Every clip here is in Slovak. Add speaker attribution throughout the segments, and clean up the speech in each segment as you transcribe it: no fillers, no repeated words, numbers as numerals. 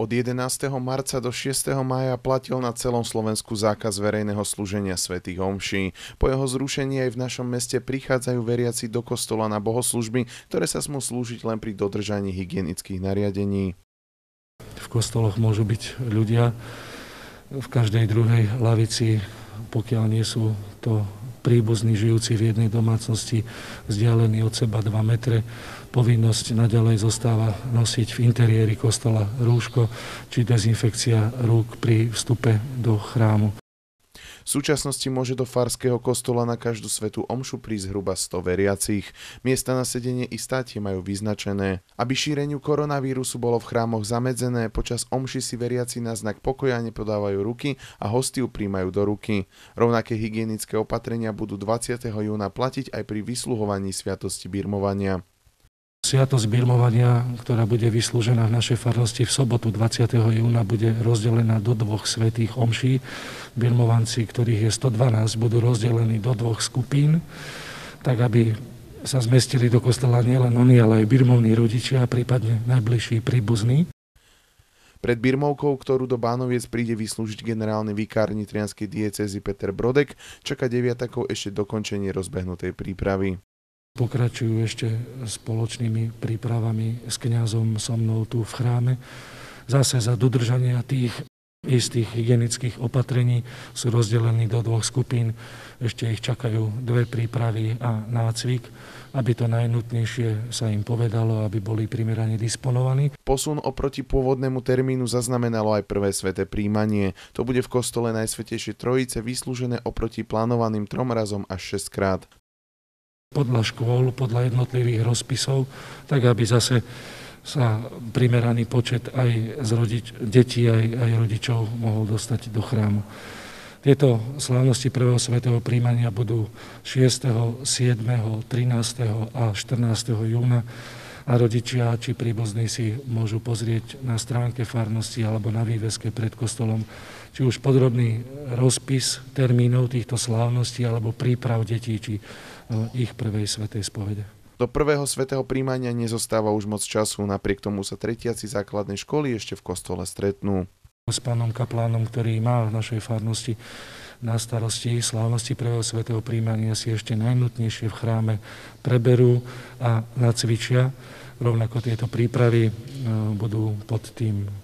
Speaker 1: Od 11. marca do 6. mája platil na celom Slovensku zákaz verejného slúženia svätých omší. Po jeho zrušení aj v našom meste prichádzajú veriaci do kostola na bohoslužby, ktoré sa smú slúžiť len pri dodržaní hygienických nariadení.
Speaker 2: V kostoloch môžu byť ľudia v každej druhej lavici, pokiaľ nie sú to príbuzní žijúci v jednej domácnosti, vzdialení od seba 2 metre. Povinnosť naďalej zostáva nosiť v interiéri kostola rúško či dezinfekcia rúk pri vstupe do chrámu.
Speaker 1: V súčasnosti môže do farského kostola na každú svätú omšu prísť zhruba 100 veriacich. Miesta na sedenie i státie majú vyznačené. Aby šíreniu koronavírusu bolo v chrámoch zamedzené, počas omši si veriaci na znak pokoja nepodávajú ruky a hostiu príjmajú do ruky. Rovnaké hygienické opatrenia budú 20. júna platiť aj pri vysluhovaní sviatosti birmovania.
Speaker 2: Sviatosť birmovania, ktorá bude vyslúžená v našej farnosti v sobotu 20. júna, bude rozdelená do 2 svätých omší. Birmovanci, ktorých je 112, budú rozdelení do 2 skupín, tak aby sa zmestili do kostola nielen oni, ale aj birmovní rodičia a prípadne najbližší príbuzní.
Speaker 1: Pred birmovkou, ktorú do Bánoviec príde vyslúžiť generálny vikár nitrianskej diecézy Peter Brodek, čaká deviatakov ešte dokončenie rozbehnutej prípravy.
Speaker 2: Pokračujú ešte spoločnými prípravami s kňazom so mnou tu v chráme. Zase za dodržania tých istých hygienických opatrení sú rozdelení do 2 skupín. Ešte ich čakajú 2 prípravy a nácvik, aby to najnutnejšie sa im povedalo, aby boli primerane disponovaní.
Speaker 1: Posun oproti pôvodnému termínu zaznamenalo aj prvé sväté príjmanie. To bude v kostole Najsvätejšej Trojice vyslúžené oproti plánovaným 3 razom až 6 krát.
Speaker 2: Podľa škôl, podľa jednotlivých rozpisov, tak aby zase sa primeraný počet aj detí, aj rodičov mohol dostať do chrámu. Tieto slávnosti prvého svätého príjmania budú 6., 7., 13. a 14. júna a rodičia či príbuzní si môžu pozrieť na stránke farnosti alebo na výveske pred kostolom či už podrobný rozpis termínov týchto slávností alebo príprav detí či ich prvej svätej spovede.
Speaker 1: Do prvého svätého príjmania nezostáva už moc času, napriek tomu sa tretiaci základnej školy ešte v kostole stretnú.
Speaker 2: S pánom kaplánom, ktorý má v našej farnosti na starosti slávnosti prvého svätého príjmania, si ešte najnutnejšie v chráme preberú a nacvičia. Rovnako tieto prípravy budú pod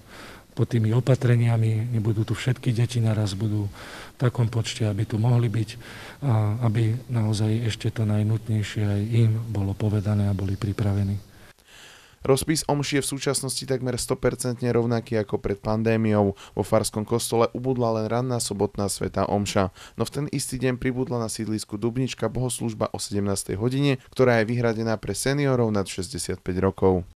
Speaker 2: tými opatreniami, nebudú tu všetky deti naraz, budú v takom počte, aby tu mohli byť a aby naozaj ešte to najnutnejšie aj im bolo povedané a boli pripravení.
Speaker 1: Rozpis omší je v súčasnosti takmer 100% rovnaký ako pred pandémiou. Vo farskom kostole ubudla len ranná sobotná svätá omša, no v ten istý deň pribudla na sídlisku Dubnička bohoslužba o 17. hodine, ktorá je vyhradená pre seniorov nad 65 rokov.